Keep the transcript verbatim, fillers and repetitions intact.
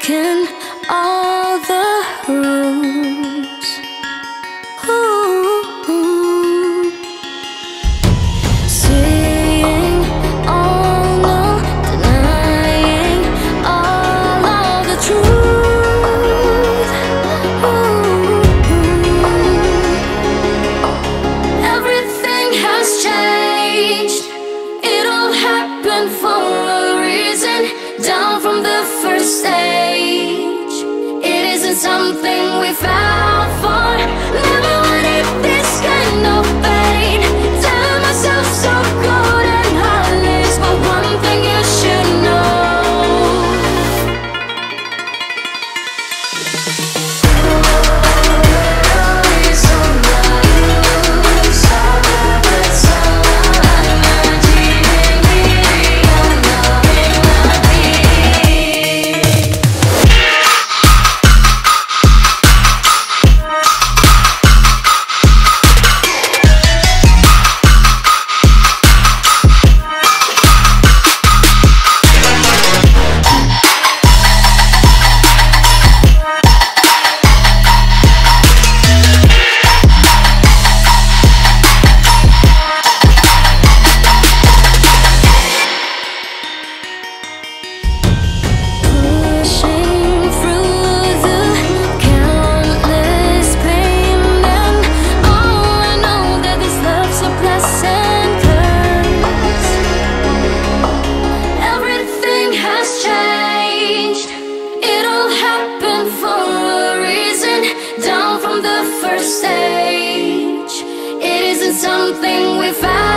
broken all the rules. Ooh. Saying all no, denying all of the truth. Ooh. Everything has changed. It all happened for a reason. Down from the first stage, it isn't something we fell for. Never wanted this kind of pain. Telling myself so good and heartless, but one thing you should know. Something we found.